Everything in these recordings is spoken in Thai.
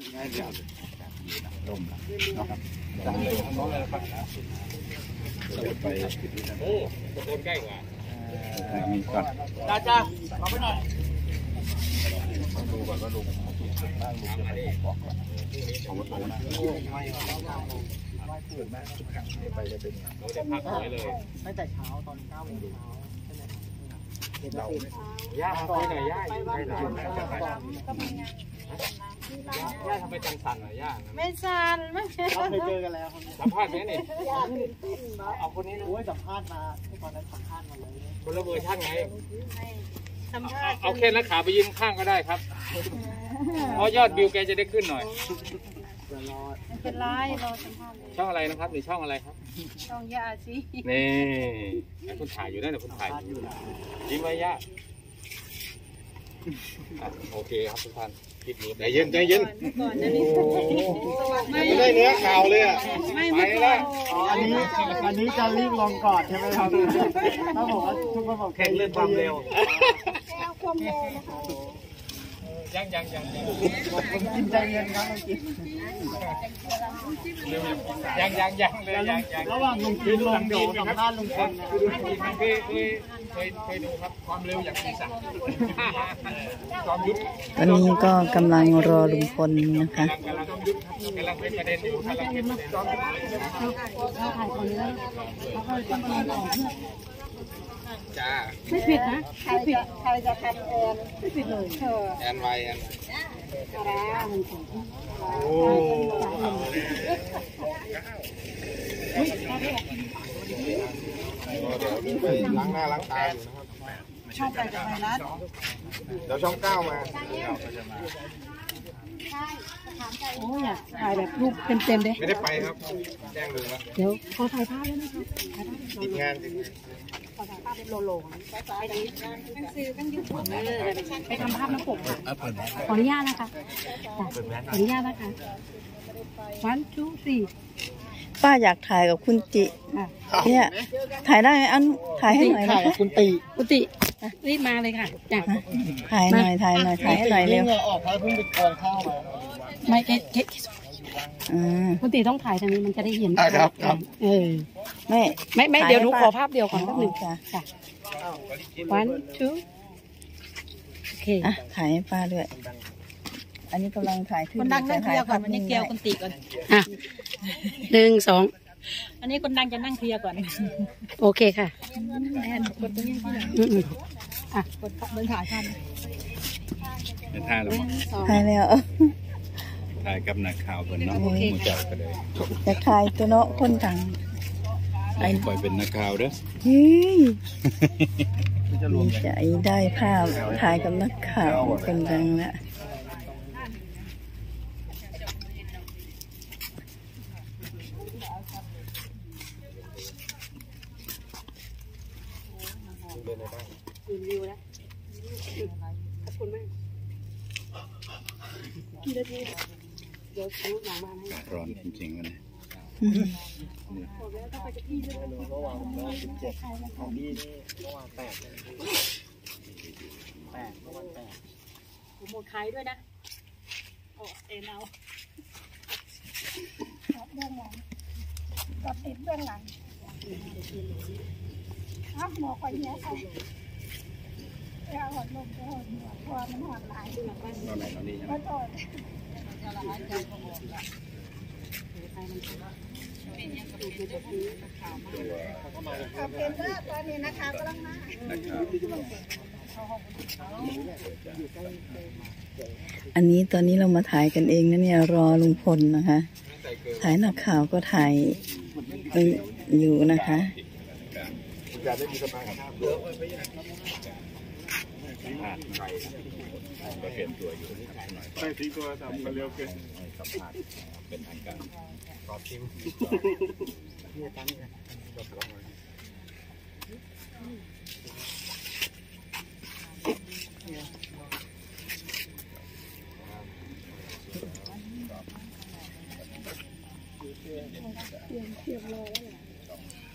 ลมนะครับจังเลยน้องเลยครับไปโอ้โดนใกล้กว่ามีก่อนจ้าเอาไปหน่อยดูก่อนว่าลุงบ้านลุงจะไปบอกก่อนของประตูนะไปจะเป็นเราจะพักไว้เลยตั้งแต่เช้าตอน9 โมงเช้าใช่ไหมเราย่าไปหน่อยย่าไปหน่อยย่าทำไปสั่นหน่อยย่าไม่สั่นไม่ใช่เราเคยเจอกันแล้วสัมภาษณ์ไหมนี่เอาคนนี้นะโอ้ยสัมภาษณ์มาตอนนั้นสัมภาษณ์มาเลยคนละเวอร์ชันไงสัมภาษณ์เอาแค่นักข่าวไปยืนข้างก็ได้ครับเพราะยอดวิวแกจะได้ขึ้นหน่อยไม่เป็นไรรอสัมภาษณ์เลยช่องอะไรนะครับหรือช่องอะไรครับช่องยาสินี่คุณถ่ายอยู่นั่นนะคุณถ่ายอยู่ยิ้มไว้ย่าโอเคครับทุกท่านคิดดีใจเย็นใจเย็นไม่ได้เนื้อข่าวเลยอ่ะไม่แล้วอันนี้จะรีบลงก่อนใช่ไหมครับถ้าบอกว่าทุกคนบอกแข่งเรื่องความเร็วความเร็วนะคะยังกินใจเย็นครับกินยังระหว่างลุงกินลงเดี๋ยวสัมภาษณ์ลุงพลนะเคยดูครับความเร็วอย่างที่สั่งความยุทธวันนี้ก็กำลังรอลุงพลนะคะกำลังเป็นประเด็นอยู่กำลังเป็นประเด็นจ้าไม่ผิดนะไม่ผิดใครจะทำแอนไม่ผิดเลยแอนไวแอนโอ้เดี๋ยวไปล้างหน้าล้างตาอยู่นะครับช่องไปกับไทยรัฐเดี๋ยวช่อง9มาโอ้ยถ่ายแบบรูปเต็มๆเลยไม่ได้ไปครับแจ้งดูแล้วเดี๋ยวขอถ่ายภาพแล้วนะคะติดงานขอถ่ายภาพเป็นโลไปทั้งสื่อทั้งยูทูบไปทำภาพน้ำปกค่ะขออนุญาตนะคะขออนุญาตนะคะ1 2 3 ป้าอยากถ่ายกับคุณจิเนี่ยถ่ายได้ไหมอันถ่ายให้หน่อยนะคุณติรีบมาเลยค่ะจ้ะถ่ายหน่อยถ่ายให้หน่อยเร็วออกแล้วเพิ่งไปกวนข้าวมาไม่เก๊ะคุณตีต้องถ่ายทางนี้มันจะได้เห็นครับไม่เดี๋ยวดูขอภาพเดียวก่อนแป๊บนึงค่ะ1 2โอเคถ่ายให้ป้าด้วยอันนี้กำลังถ่ายขึ้นคนดังนั่งเคลียร์ก่อนวันนี้แก้วคุณตีก่อน1 2อันนี้คนดังจะนั่งเคลียร์ก่อนโอเคค่ะแอนกดตรงนี้กดเดินถ่ายทันถ่ายแล้วถ่ายแล้วถ่ายกับนักข่าวเป็นน้องมูจักกันเลยจะถ่ายตัวเนาะคนดังไอ้ปล่อยเป็นนักข่าวเด้อดีใจได้ภาพถ่ายกับนักข่าวคนดังละวิวนะขอบคุณมากกี่นาทีเดี๋ยวซื้อหนังมาให้ร้อนจริงๆเลยบอกแล้วต้องไปจะพี่ด้วยระหว่าง17ของพี่นี่ระหว่าง8ระหว่าง8 ผมหมดขายด้วยนะโอ้เอ็นเอาเบื้องหลังก็ติดเบื้องหลังครับหมอคอยเนี้ยค่ะหอดลมหอดหัวพอมันหอดหลายนอนไหนนอนนี่ใช่ไหมเป็นเรื่องตอนนี้นะคะกำลังมาอันนี้ตอนนี้เรามาถ่ายกันเองนะเนี่ยรอลุงพลนะคะถ่ายนักข่าวก็ถ่ายอยู่นะคะก็เปลี่ยนตัวอยู่ไปทิ้งตัวทำมาเร็วเกินสัมภาษณ์เป็นทางการรอทีมเนี่ยตั้งเนี่ย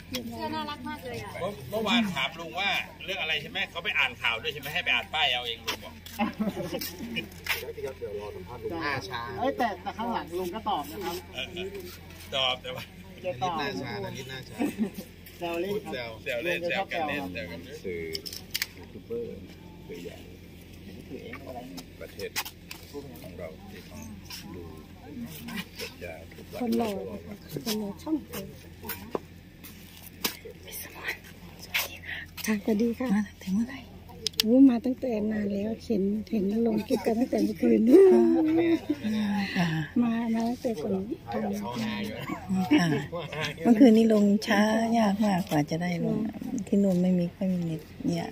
เสื้อน่ารักมากเลยอ่ะเมื่อวานถามลุงว่าเรื่องอะไรใช่ไหมเขาไปอ่านข่าวด้วยใช่ไหมให้ไปอ่านป้ายเอาเองลุงบอกเอ้ยแต่ข้างหลังลุงก็ตอบนะครับตอบแต่ว่าจะตอบหน้าชาแซวเล่นครับแซวเล่นแซวกันเล่นแซวกันเล่นสื่อยูทูบเบอร์สื่อใหญ่ประเทศของเราที่ต้องดูสัญญาทุกวันคนหล่อช่องเองค่ะสวัสดีค่ะมาถึงเมื่อไหร่มาตั้งแต่นานแล้วเห็นลงคลิปกันตั้งแต่เมื่อคืนค่ะมาตั้งแต่ก่อนทำค่ะเมื่อคืนนี้ลงช้ายากมากกว่าจะได้ลงที่นู่นไม่มีเน็ตเนี่ย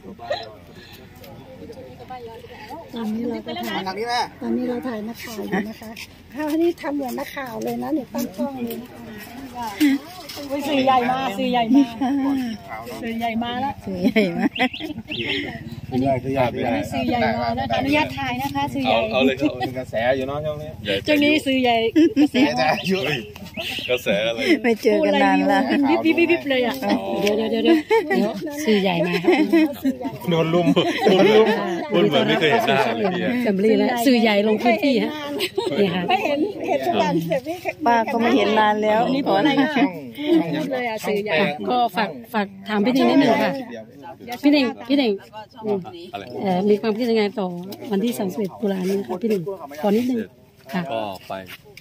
ตอนนี้เราก็ถ่ายตอนนี้เราถ่ายนักข่าวอยู่นะคะข้าวนี่ทำเหมือนนักข่าวเลยนะเนี่ยตั้งกล้องเลยนะคะสื่อใหญ่มาสื่อใหญ่มาสื่อใหญ่มาแล้วสื่อใหญ่มากสื่อใหญ่มาแล้วอนุญาตถ่ายนะคะสื่อใหญ่เอาเลยครับกระแสอยู่เนาะช่วงนี้ช่วงนี้สื่อใหญ่กระแสกระแสอะไรไม่เจอกันนานละวิบเลยอ่ะเดี๋ยวสื่อใหญ่มาโดนลุมคนเหมือนไม่เคยเห็นหน้าเลยพี่สำลีแล้วสื่อใหญ่ลงพื้นที่ฮะนี่ค่ะไม่เห็นทุกวันแต่พี่ป้าก็ไม่เห็นนานแล้วนี่พอนะพูดเลยอ่ะสื่อใหญ่ก็ฝากถามพี่เน่งนิดหนึ่งค่ะพี่เน่งมีความคิดยังไงต่อวันที่31ตุลานี้ค่ะพี่เน่งขอนิดนึงค่ะก็ไป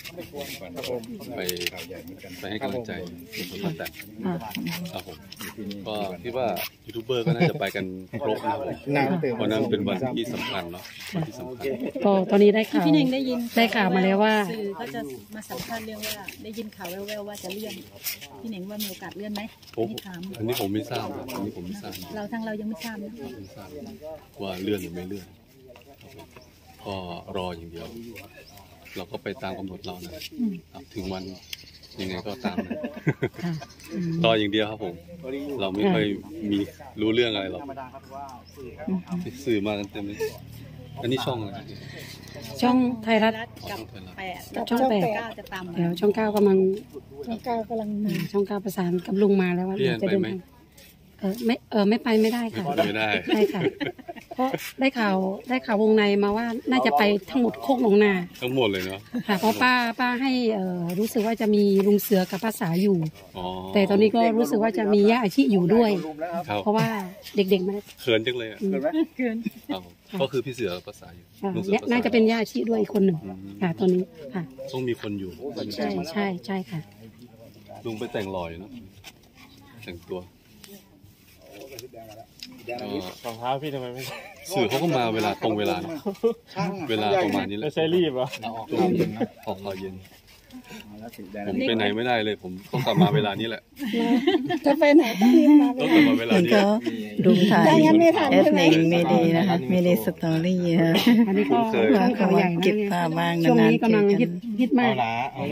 ให้กำลังใจลุงพลป้าแตนครับผมก็คิดว่ายูทูบเบอร์ก็น่าจะไปกันครบนะครับวันนั้นเป็นวันที่สำคัญเนาะวันที่สำคัญก็ตอนนี้ได้ข่าวพี่เน่งได้ยินได้ข่าวมาแล้วว่าสื่อเขาจะมาสัมภาษณ์เรื่องว่าได้ยินข่าวแว่วๆว่าจะเลื่อนพี่เน่งว่ามีโอกาสเลื่อนไหมที่ถามอันนี้ผมไม่ทราบอันนี้ผมไม่ทราบเรายังไม่ทราบนะไม่ทราบว่าเลื่อนหรือไม่เลื่อนก็รออย่างเดียว เราก็ไปตามกำหนดเรานะครับถึงวันยังไงก็ตามนะรออย่างเดียวครับผมเราไม่ค่อยมีรู้เรื่องอะไรหรอกสื่อมากันเต็มเลยอันนี้ช่องอะไรช่องไทยรัฐกับ8 ช่อง 9จะตามมาแล้วช่อง9กำลังช่อง9กำลังมาช่อง9ประสานกับลุงมาแล้วว่าเรียนจะไปเดินไหมทางไม่ไปไม่ได้ค่ะไม่ได้ใช่ค่ะเพราะได้ข่าววงในมาว่าน่าจะไปทั้งหมดโคกหนองนาทั้งหมดเลยเนาะค่ะเพราะป้าให้รู้สึกว่าจะมีลุงเสือกับป้าสาอยู่อ๋อแต่ตอนนี้ก็รู้สึกว่าจะมีย่าอาชีอยู่ด้วยครับเพราะว่าเด็กๆมาเขินจังเลยอ่ะครับก็คือพี่เสือภาษาอยู่ค่ะลุงเสือภาษาน่าจะเป็นย่าอาชีด้วยอีกคนหนึ่งค่ะตอนนี้ค่ะต้องมีคนอยู่ใช่ค่ะลุงไปแต่งลอยเนาะแต่งตัวรองเท้าพี่ทำไมไม่สื่อเขาก็มาเวลาตรงเวลาเนอะเวลาประมาณนี้แหละไม่ใช่รีบเหรอช่วงเย็นนะพอเย็นผมไปไหนไม่ได้เลย ผมต้องกลับมาเวลานี้แหละจะไปไหนก็รีบมาต้องกลับมาเวลามันนี้ก็ดูถ่ายได้งั้นไม่ทันแอดเน่งไม่ดีนะคะไม่ได้สตอรี่ฮะอันนี้ก็ว่าเขาว่าเก็บภาพบ้างช่วงนานนี้ๆเจกำลัอง กัฮินตมาก